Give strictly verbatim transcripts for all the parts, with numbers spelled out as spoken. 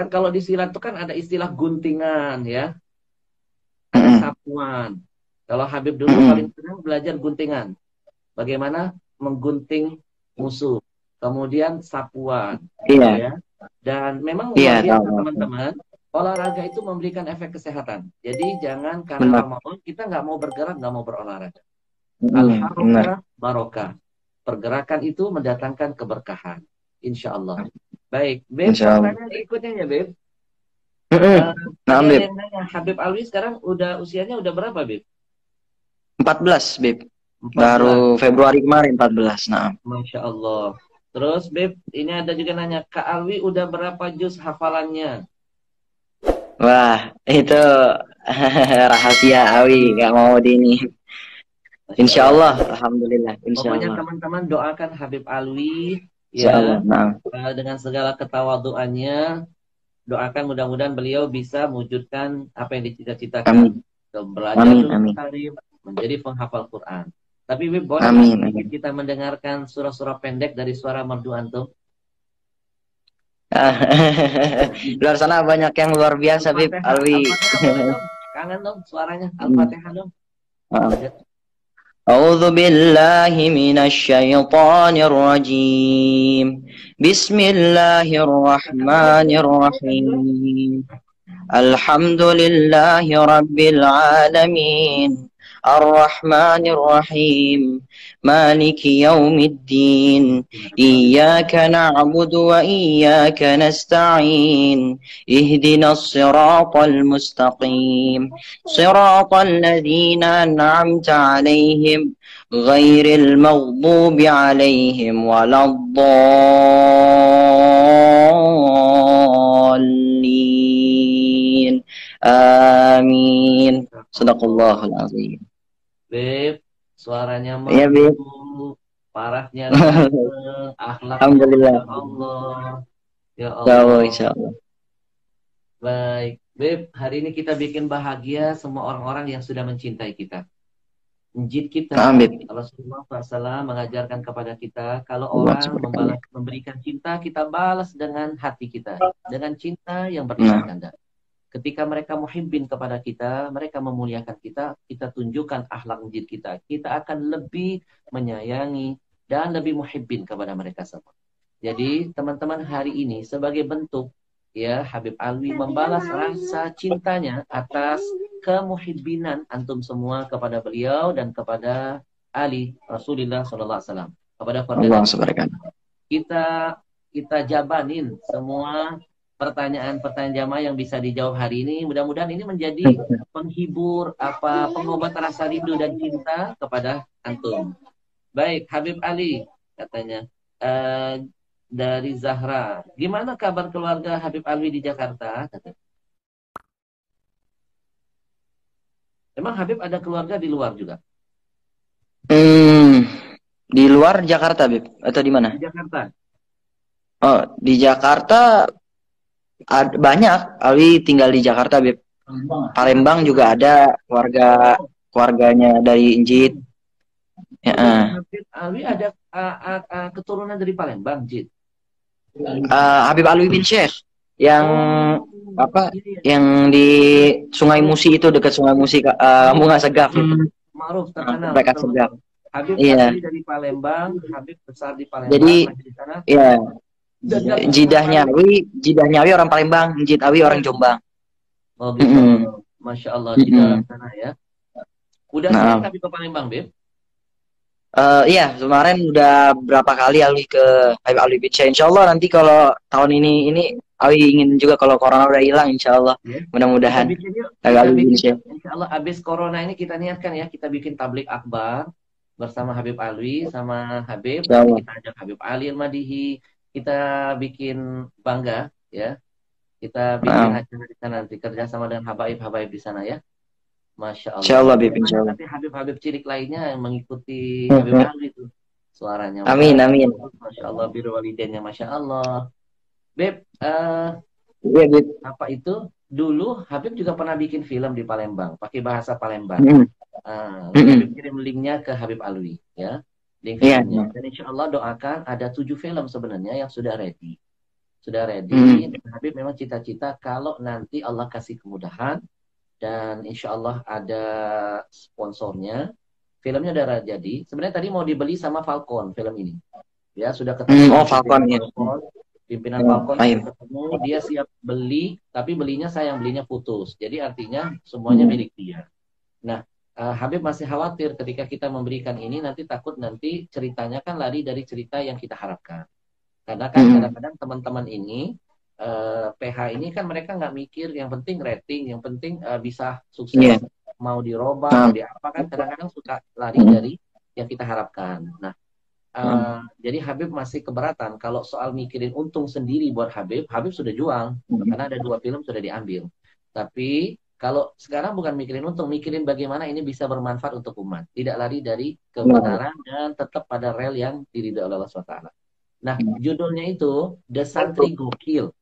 Kan kalau di silat itu kan ada istilah guntingan ya, ada Mm-mm. sapuan. Kalau Habib dulu paling Mm-mm. senang belajar guntingan. Bagaimana menggunting musuh. Kemudian sapuan, Iya, ya. Dan memang iya luar biasa tahu aku. teman-teman. Olahraga itu memberikan efek kesehatan. Jadi jangan karena Benar. Ramadan kita nggak mau bergerak, nggak mau berolahraga. Mm-mm. Benar. Al-harokah barokah. Pergerakan itu mendatangkan keberkahan. Insya Allah. Baik, Beb, Insya Allah. pertanyaan berikutnya ya, Beb. Mm-mm. Eh, Nah, ada Beb. yang nanya, Habib Alwi sekarang udah usianya udah berapa, Beb? empat belas, Beb. Empat Baru belas. Februari kemarin empat belas. Nah. Masya Allah. Terus, Beb, ini ada juga nanya, Kak Alwi udah berapa juz hafalannya? Wah, itu rahasia Awi, nggak mau di ini. Masya Insya Allah. Allah, Alhamdulillah, Insya Pokoknya Allah. teman-teman doakan Habib Alwi, Insya Allah, ya, nah. eh, dengan segala ketawaduannya, doakan mudah-mudahan beliau bisa mewujudkan apa yang dicita-citakan. Amin, Belajar amin, dulu amin, Karim, menjadi penghafal Quran. Tapi Beb, boleh nggak amin, sedikit amin. kita mendengarkan surah-surah pendek dari suara merdu antum? Di luar sana banyak yang luar biasa, Bib. Al-Fatihah, Alwi. Al-Fatihah boleh dong? Kangen dong suaranya, Hmm. Al-Fatihah dong. Ah. Ya. أعوذ بالله من الشيطان الرجيم بسم الله الرحمن الرحيم الحمد لله رب العالمين الرحمن الرحيم مالك يوم الدين إياك نعبد وإياك نستعين اهدنا الصراط المستقيم صراط الذين أنعمت عليهم غير المغضوب عليهم ولا الضالين آمين صدق الله العظيم. Beb, suaranya Ya, merdu, Bib. parahnya ganteng, akhlaknya Alhamdulillah. Masya Allah. Ya Insya Allah, Allah. insya Allah. Baik, Beb, hari ini kita bikin bahagia semua orang-orang yang sudah mencintai kita. Njid Nah, kita, Bib. Rasulullah shallallahu alaihi wasallam mengajarkan kepada kita, kalau Allah orang subhanahu. membalas, memberikan cinta, kita balas dengan hati kita. Dengan cinta yang berlipat Nah, ganda. Ketika mereka muhibbin kepada kita, mereka memuliakan kita, kita tunjukkan akhlak njid kita. Kita akan lebih menyayangi dan lebih muhibbin kepada mereka semua. Jadi teman-teman hari ini sebagai bentuk ya Habib Alwi membalas rasa cintanya atas kemuhibbinan antum semua kepada beliau dan kepada Ali Rasulullah Sallallahu Alaihi Wasallam, kepada keluarga Allah Nabi. subhanahu. Kita kita jabanin semua pertanyaan-pertanyaan jamaah yang bisa dijawab hari ini. Mudah-mudahan ini menjadi penghibur, apa pengobat rasa rindu dan cinta kepada antum. Baik, Habib Ali katanya. Eh, dari Zahra. Gimana kabar keluarga Habib Alwi di Jakarta? Katanya. Emang Habib ada keluarga di luar juga? Hmm, di luar Jakarta, Bib, atau di mana? Di Jakarta. Oh, di Jakarta ada banyak. Alwi tinggal di Jakarta, Bib. Palembang juga ada keluarga keluarganya dari Injit. Ya, Oh, berarti eh. Habib Alwi ada uh, uh, uh, keturunan dari Palembang, Jid. Uh, Habib Alwi bin Syekh yang Oh, apa? iya, iya. Yang di Sungai Musi itu, dekat Sungai Musi, uh, Bunga Segaf itu. Ma'ruf terkenal. Dekat Betul, Segaf. betul. Habib Iya. asli dari Palembang, Habib besar di Palembang, Jadi, lahir di sana. ya, Dan yang jidahnya Awi, jidahnya Awi orang Palembang, Jid Awi orang Jombang. Oh gitu. Mm-mm. Masya Allah, di dalam sana ya. Udah Nah. sering tapi ke Palembang, Beb? Uh, iya, kemarin udah berapa kali Alwi ke Habib Alwi bin Syekh. Insya Allah nanti kalau tahun ini ini Alwi ingin juga kalau corona udah hilang, Insya Allah. Yeah. Mudah-mudahan. Kita Habib bikin, bin Syekh. Insya Allah abis corona ini kita niatkan ya, kita bikin tablik akbar bersama Habib Alwi sama Habib. Nanti kita ajak Habib Ali Al-Madihi, kita bikin bangga ya. Kita bikin Nah. acara di sana nanti kerjasama dengan habaib-habaib di sana ya. Masya Allah. Insya Allah, Bib, insya Allah. Nanti Habib-Habib cilik lainnya yang mengikuti Habib Alwi itu. Suaranya. Amin, amin. Masya Allah, biru walidennya. Masya Allah. Beb, uh, ya, Bib. apa itu? Dulu Habib juga pernah bikin film di Palembang, pakai bahasa Palembang. Mm. Uh, Mm -mm. Habib kirim linknya ke Habib Alwi, ya. Link filmnya. Yeah. Dan insya Allah doakan ada tujuh film sebenarnya yang sudah ready. sudah ready. Hmm. Dan Habib memang cita-cita kalau nanti Allah kasih kemudahan dan insya Allah ada sponsornya, filmnya udah jadi. Sebenarnya tadi mau dibeli sama Falcon film ini. Ya, sudah ketemu Hmm. dengan Oh, Falcon pimpinan ya. Falcon. Pimpinan Oh, Falcon ayo. sudah ketemu, dia siap beli, tapi belinya sayang belinya putus. Jadi artinya semuanya Hmm. milik dia. Nah, eh, Habib masih khawatir ketika kita memberikan ini nanti takut nanti ceritanya kan lari dari cerita yang kita harapkan. Karena kan Hmm. kadang-kadang teman-teman ini eh, P H ini kan mereka nggak mikir yang penting rating, yang penting eh, bisa Iya. sukses, mau dirubah, mau Nah. diapakan, kadang-kadang suka lari Hmm. dari yang kita harapkan. Nah, Hmm. eh, jadi Habib masih keberatan kalau soal mikirin untung sendiri buat Habib, Habib sudah jual karena ada dua film sudah diambil. Tapi kalau sekarang bukan mikirin untung, mikirin bagaimana ini bisa bermanfaat untuk umat, tidak lari dari Nah. kebenaran dan tetap pada rel yang diridhoi oleh Allah subhanahu wa taala. Nah, judulnya itu The Santri Gokil.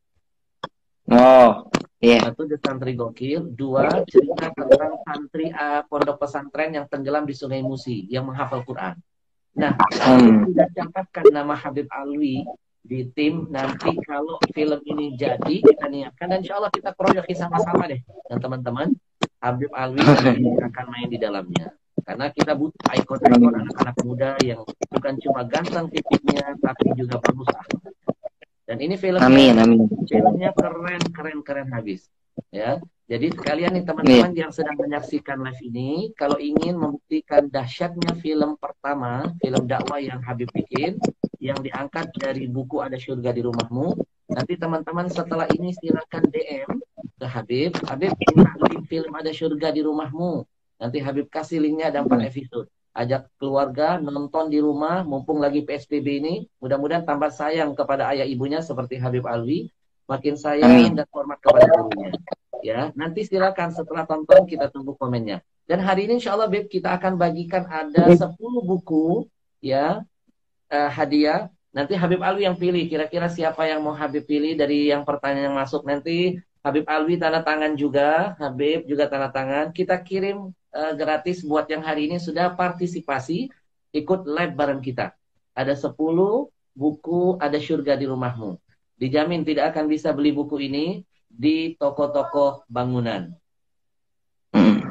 Oh, iya. Satu, The Santri Gokil. Dua, cerita tentang santri uh, pondok pesantren yang tenggelam di Sungai Musi, yang menghafal Quran. Nah, Habib Hmm. sudah catatkan nama Habib Alwi di tim. Nanti kalau film ini jadi, kita niatkan. Dan insya Allah kita proyeksi sama-sama deh. Dan teman-teman, Habib Alwi nanti akan main di dalamnya. Karena kita butuh ikon-ikon anak-anak muda yang bukan cuma ganteng fisiknya, tapi juga bagus akhlaknya. Dan ini filmnya, Amin, amin. filmnya keren, keren, keren habis. Ya, jadi sekalian nih Iya. teman-teman yang sedang menyaksikan live ini, kalau ingin membuktikan dahsyatnya film pertama, film dakwah yang Habib bikin, yang diangkat dari buku Ada Surga di Rumahmu, nanti teman-teman setelah ini silakan D M ke Habib. Habib minta link film Ada Surga di Rumahmu. Nanti Habib kasih linknya, ada empat episode. Ajak keluarga nonton di rumah, mumpung lagi P S B B ini. Mudah-mudahan tambah sayang kepada ayah ibunya seperti Habib Alwi, makin sayang Amin. dan hormat kepada gurunya. Ya, nanti silakan setelah tonton kita tunggu komennya. Dan hari ini insya Allah Beb kita akan bagikan ada sepuluh buku ya eh, hadiah. Nanti Habib Alwi yang pilih. Kira-kira siapa yang mau Habib pilih dari yang pertanyaan yang masuk nanti. Habib Alwi tanda tangan juga, Habib juga tanda tangan. Kita kirim uh, gratis buat yang hari ini sudah partisipasi ikut live bareng kita. Ada sepuluh buku Ada Surga di Rumahmu. Dijamin tidak akan bisa beli buku ini di toko-toko bangunan. Hmm.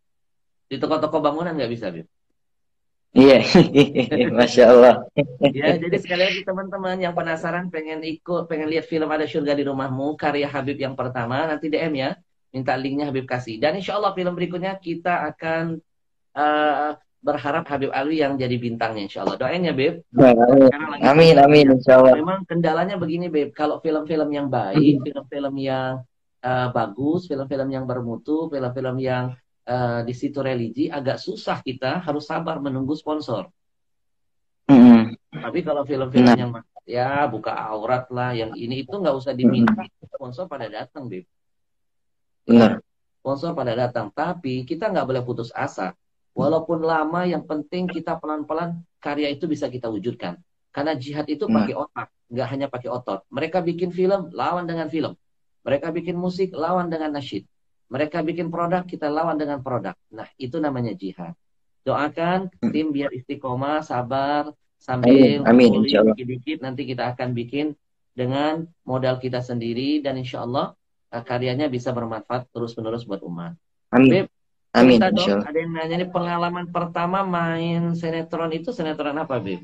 Di toko-toko bangunan nggak bisa, Bib. Iya, Masya Allah. Ya, jadi sekali lagi teman-teman yang penasaran pengen ikut, pengen lihat film Ada Surga di Rumahmu, karya Habib yang pertama, nanti D M ya, minta linknya Habib kasih. Dan insya Allah film berikutnya kita akan uh, berharap Habib Alwi yang jadi bintangnya, insya Allah. Doain ya, Beb. Amin, amin, insya Allah. Memang kendalanya begini, Beb. Kalau film-film yang baik, film-film yang uh, bagus, film-film yang bermutu, film-film yang uh, di situ religi, agak susah kita harus sabar menunggu sponsor. Mm-hmm. Tapi kalau film-film yang ya buka aurat lah, yang ini itu nggak usah diminta, sponsor pada datang, Beb. Benar. Sponsor pada datang, tapi kita nggak boleh putus asa. Walaupun lama, yang penting kita pelan-pelan karya itu bisa kita wujudkan. Karena jihad itu pakai otak, nggak hanya pakai otot. Mereka bikin film, lawan dengan film. Mereka bikin musik, lawan dengan nasyid. Mereka bikin produk, kita lawan dengan produk. Nah, itu namanya jihad. Doakan tim biar istiqomah, sabar, sambil amin, dikit-dikit nanti kita akan bikin dengan modal kita sendiri dan insya Allah karyanya bisa bermanfaat terus-menerus buat umat. Amin. Beb, amin. Dong, ada yang nanya nih, pengalaman pertama main sinetron itu sinetron apa, Beb?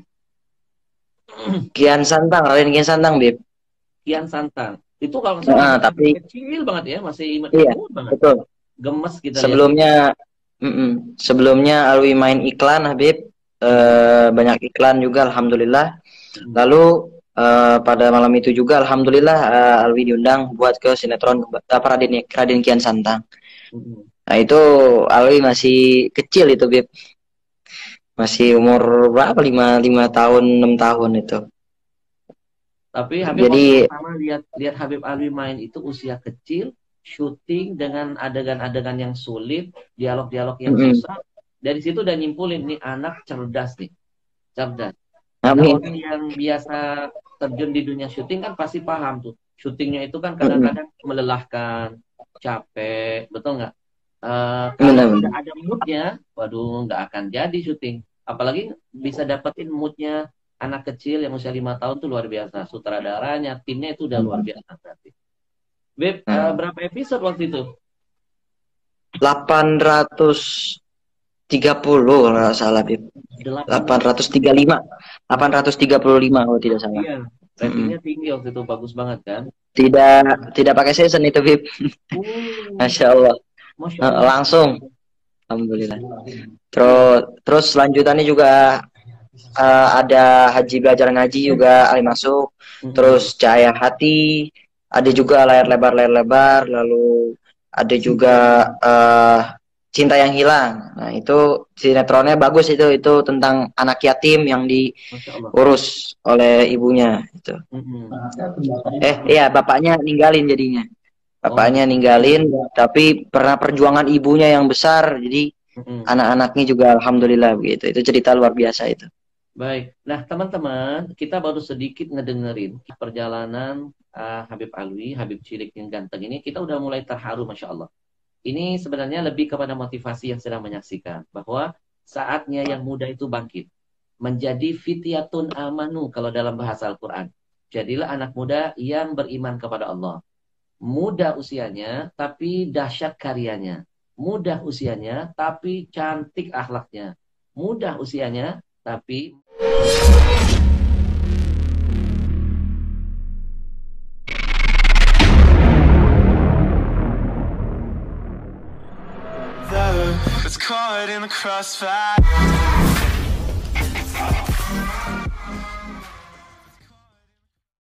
Kian Santang, Raden Kian Santang, Beb. Kian Santang. Itu kalau nah, tapi kecil banget ya, masih imut iya, banget. Betul. Gemes kita Sebelumnya mm -mm. Sebelumnya Alwi main iklan, Habib. Uh, banyak iklan juga, alhamdulillah. Hmm. Lalu uh, pada malam itu juga, alhamdulillah, uh, Alwi diundang buat ke sinetron apa Raden, Raden Kian Santang. Hmm. Nah itu Alwi masih kecil itu, Bib. Masih umur berapa? Lima lima tahun, enam tahun itu. Tapi Habib Jadi, pertama lihat lihat Habib Alwi main itu usia kecil, syuting dengan adegan-adegan yang sulit, dialog-dialog yang mm-hmm. susah. Dari situ udah nyimpulin nih anak cerdas nih, cerdas. Karena orang yang biasa terjun di dunia syuting kan pasti paham tuh, syutingnya itu kan kadang-kadang mm-hmm. melelahkan, capek, betul nggak? Uh, kalau nggak ada moodnya, waduh nggak akan jadi syuting. Apalagi bisa dapetin moodnya Anak kecil yang usia lima tahun tuh luar biasa. Sutradaranya, timnya itu udah luar biasa berarti. Beb, uh, berapa episode waktu itu? delapan ratus tiga puluh kalau nggak salah, Bib. delapan ratus tiga puluh lima. delapan ratus tiga puluh lima kalau tidak salah. Iya, ratingnya mm-hmm. tinggi waktu itu, bagus banget kan? Tidak tidak pakai season itu, Bib. Oh. Masya Allah. Masya Allah. Langsung. Alhamdulillah. Terus terus lanjutannya juga uh, ada Haji Belajar Ngaji juga Ali masuk. Mm-hmm. Terus Cahaya Hati, ada juga Layar Lebar Layar Lebar, lalu ada juga uh, Cinta Yang Hilang. Nah, itu sinetronnya bagus itu, itu tentang anak yatim yang diurus oleh ibunya itu. Mm-hmm. Eh, iya, bapaknya ninggalin jadinya. Bapaknya oh. ninggalin, tapi pernah perjuangan ibunya yang besar, jadi mm-hmm. anak-anaknya juga alhamdulillah begitu. Itu cerita luar biasa itu. Baik. Nah, teman-teman, kita baru sedikit ngedengerin perjalanan uh, Habib Alwi, Habib Cilik yang ganteng ini. Kita udah mulai terharu, Masya Allah. Ini sebenarnya lebih kepada motivasi yang sedang menyaksikan. Bahwa saatnya yang muda itu bangkit. Menjadi fityatun amanu kalau dalam bahasa Al-Quran. Jadilah anak muda yang beriman kepada Allah. Muda usianya, tapi dahsyat karyanya. Mudah usianya, tapi cantik akhlaknya. Mudah usianya, tapi... It's caught in the crossfire.